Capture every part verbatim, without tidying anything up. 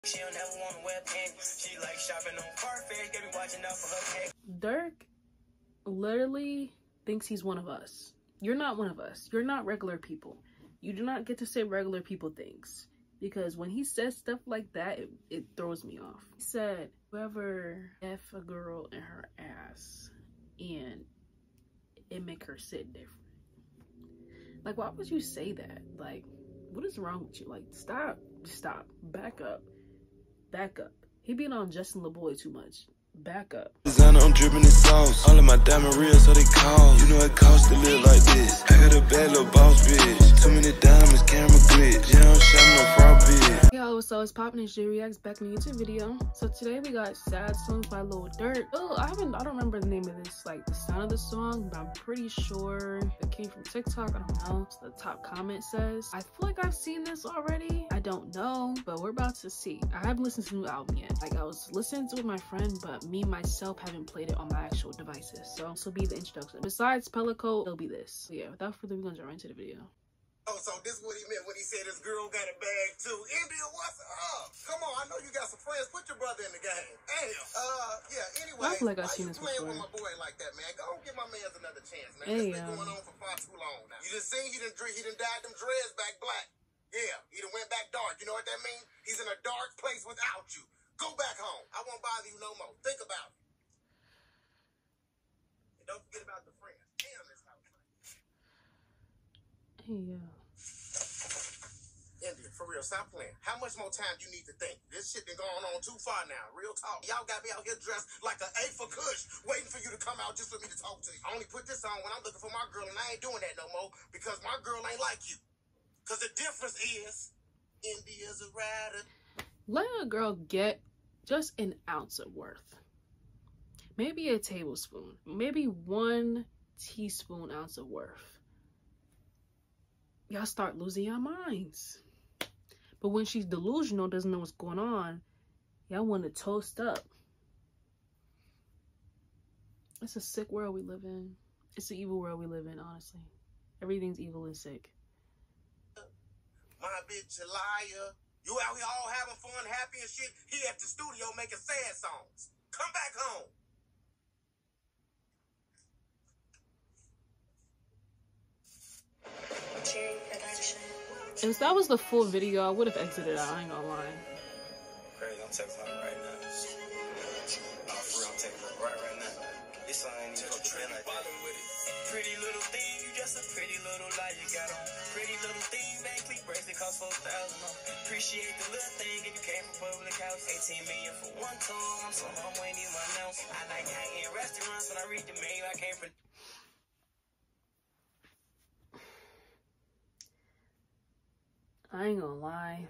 She don't ever want to wear pants. She like shopping on Farfetch. Get me watching out for her pants. Durk literally thinks he's one of us. You're not one of us. You're not regular people. You do not get to say regular people things. Because when he says stuff like that, it, it throws me off. He said, whoever F a girl in her ass and it make her sit different. Like, why would you say that? Like, what is wrong with you? Like, stop. Stop. Back up. Back up. He being on Justin LeBoy too much. Back up. Designer, I'm dripping in sauce. All of my diamond real, so they call. You know it costs to live like this. I got a bad little boss bitch. Too many diamonds, camera glitch. Yeah, I'm shot no fraud bitch. Yo, so it's popping. It's J Reacts back in the YouTube video. So today we got Sad Songs by Lil Durk. Oh, I haven't, I don't remember the name of this, like the sound of the song, but I'm pretty sure it came from TikTok. I don't know. So the top comment says, I feel like I've seen this already. I don't know, but we're about to see. I haven't listened to the new album yet. Like, I was listening to it with my friend, but me myself haven't played it on my actual devices. So this will be the introduction. Besides Pellico, it'll be this. So yeah, without further ado, we're gonna jump right into the video. Oh, so this is what he meant when he said his girl got a bag too. India, what's up? Come on, I know you got some friends. Put your brother in the game. Damn. Uh, yeah. Anyway, I feel like I've why seen you this playing before. with my boy like that, man? Go give my man another chance, man. Hey, This been um, going on for far too long now. You done seen he done drink, he done dyed them dreads back black. Yeah, he done went back dark. You know what that means? He's in a dark place without you. Go back home. I won't bother you no more. Think about it. And don't forget about the friends. Damn, this house. Hey, yo. India, for real, stop playing. How much more time do you need to think? This shit been going on too far now. Real talk. Y'all got me out here dressed like an A for Kush, waiting for you to come out just for me to talk to you. I only put this on when I'm looking for my girl, and I ain't doing that no more because my girl ain't like you. Because the difference is, India's a rider. Let a girl get just an ounce of worth. Maybe a tablespoon. Maybe one teaspoon ounce of worth. Y'all start losing your minds. But when she's delusional, doesn't know what's going on, y'all want to toast up. It's a sick world we live in. It's an evil world we live in, honestly. Everything's evil and sick. My bitch a liar. You out here all having fun, happy and shit. He at the studio making sad songs. Come back home. If that was the full video, I would have exited out. I ain't gonna lie. Crazy, I'm texting her right now. Nah, for real, I'm texting her right right now. This song ain't even go trend like that. With it. Pretty little thing, you just a pretty little lie you got on. Pretty little thing, bank bracelet cost four thousand. Appreciate the little thing if you came from public house. eighteen million for one tour. I'm so humble, ain't even announce. I like hanging in restaurants when I read the menu. I came from. I ain't gonna lie.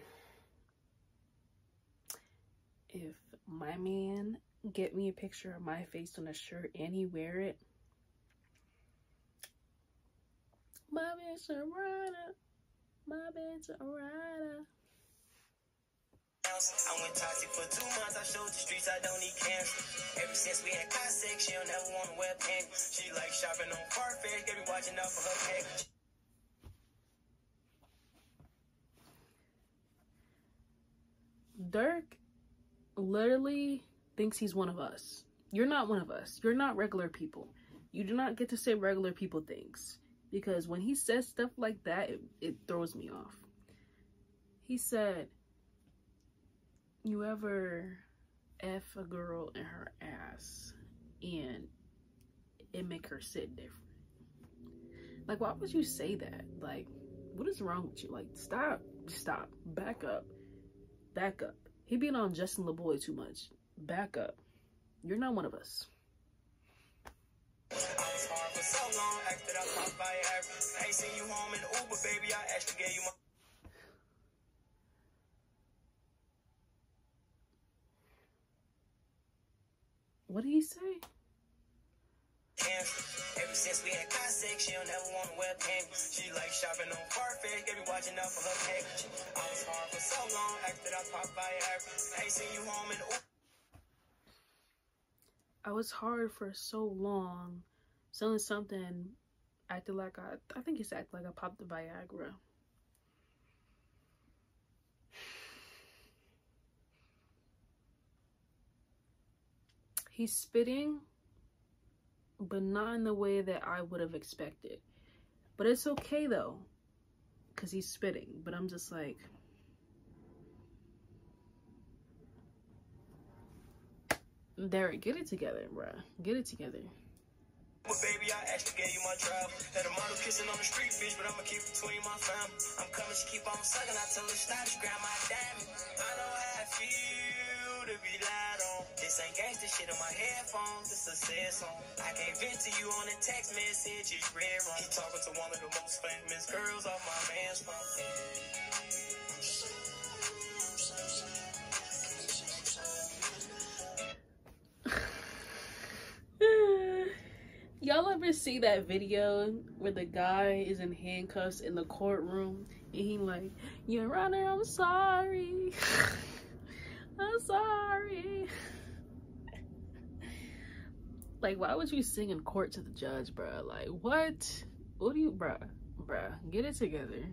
If my man get me a picture of my face on a shirt and he wear it, my bitch a rider, my bitch a rider. I went toxic for two months. I showed the streets I don't need cancer. Ever since we had contact, she don't ever want to wear pants. She like shopping on Farfetch. Get me watching out for her pants. Durk literally thinks he's one of us. You're not one of us. You're not regular people. You do not get to say regular people things. Because when he says stuff like that, it, it throws me off. He said, you ever F a girl in her ass and it make her sit different. Like, why would you say that? Like, what is wrong with you? Like, stop. Stop. Back up. Back up. He being on Justin LeBoy too much. Back up. You're not one of us. I was hard for so long, after I popped by I ain't seen you home in Uber, baby. I actually gave you my. What did he say? Ever since we had contact, she don't ever want to wear pants. She like shopping on Farfetch, get me watching out for her pants. I was hard for so long, after I popped by I ain't seen you home in Uber. I was hard for so long, selling something, acted like I, I think it's acting like I popped the Viagra. He's spitting, but not in the way that I would have expected. But it's okay though, because he's spitting. But I'm just like, Derek, get it together, bruh. Get it together. Well, baby, I actually gave you my trial. Had a model kissing on the street, bitch, but I'ma keep between my family. I'm coming, she keep on sucking. I tell her stop, she grab my diamond. I know how I feel to be lied on. This ain't gangsta shit on my headphones. This a sad song. I can't vent to you on a text message. It's rare wrong. He talking to one of the most famous girls off my man's phone. Y'all ever see that video where the guy is in handcuffs in the courtroom and he like, Your Honor, I'm sorry. I'm sorry. Like, why would you sing in court to the judge, bruh? Like, what? What do you, bruh? Bruh, get it together.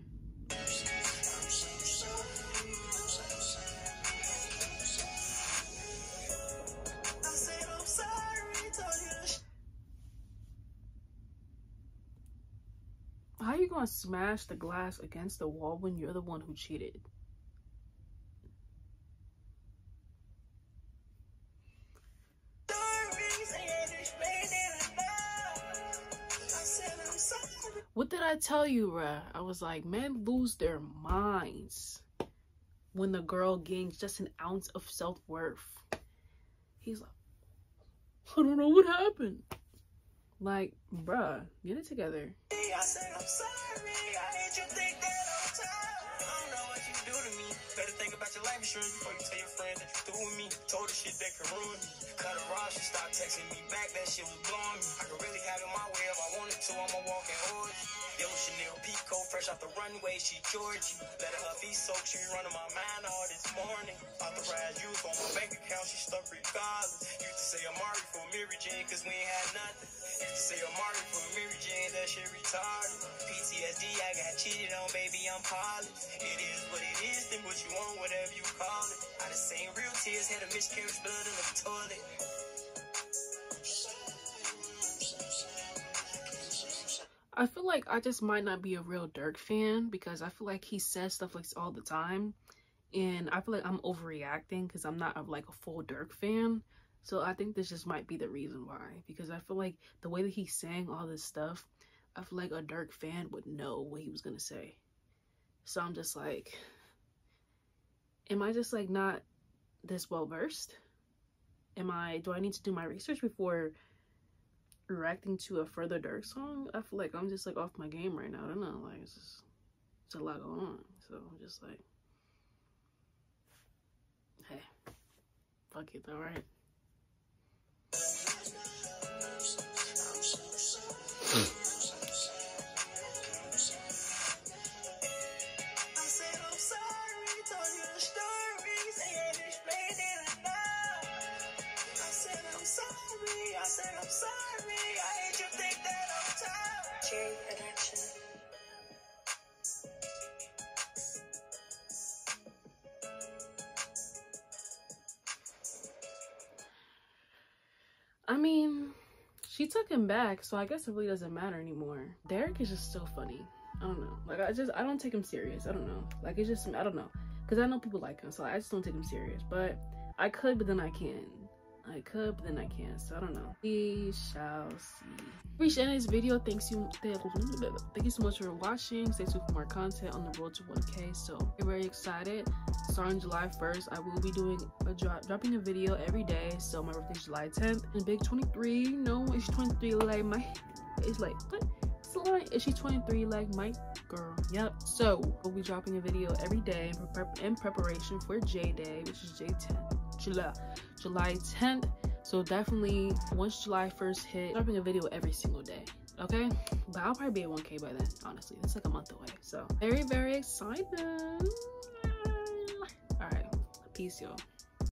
How you gonna smash the glass against the wall when you're the one who cheated? What did I tell you, bruh? I was like, men lose their minds when the girl gains just an ounce of self-worth. He's like, I don't know what happened. Like, bruh, get it together. I said I'm sorry, I hate you think that all time. I don't know what you do to me. Better think about your life insurance before you tell your friend that you threw with me. Told her shit that could ruin me. Cut her off, she stopped texting me back, that shit was blowing me. I could really have it my way if I wanted to, I'm a walking horse. Yo, Chanel Pico, fresh off the runway, she cured you. Let her be soaked, she be running my mind all this morning. Authorized use on my bank account, she stuck regardless. Used to say Amari for Mary Jane, cause we ain't had nothing. Used to say Amari for Mary Jane, that shit retarded. P T S D, I got cheated on, baby, I'm polished. It is what it is, then what you want, whatever you call it. I done seen real tears, had a miscarriage, blood in the toilet. I feel like I just might not be a real Durk fan because I feel like he says stuff like this all the time. And I feel like I'm overreacting because I'm not a, like a full Durk fan. So I think this just might be the reason why. Because I feel like the way that he's saying all this stuff, I feel like a Durk fan would know what he was going to say. So I'm just like, am I just like not this well versed? Am I, do I need to do my research before reacting to a further Durk song? I feel like I'm just like off my game right now. I don't know, like it's just it's a lot going on. So I'm just like, hey, fuck it, all right. I mean, she took him back, so I guess it really doesn't matter anymore. Derek is just so funny. I don't know. Like, I just, I don't take him serious. I don't know. Like, it's just, I don't know. Because I know people like him, so I just don't take him serious. But I could, but then I can't. I could, but then I can't. So I don't know. We shall see. Reach the end of this video. Thanks you. Thank you so much for watching. Stay tuned for more content on the road to one K. So I'm very excited. Starting July first, I will be doing a drop, dropping a video every day. So my birthday is July tenth. And big twenty-three. No, it's twenty-three. Like my, it's like what? It's a lie. Is she twenty-three? Like my girl. Yep. So we'll be dropping a video every day in, prep in preparation for J Day, which is J tenth. July, July tenth. So definitely once July first hit, dropping a video every single day. Okay, but I'll probably be at one K by then. Honestly, it's like a month away. So very, very excited. All right, peace, y'all.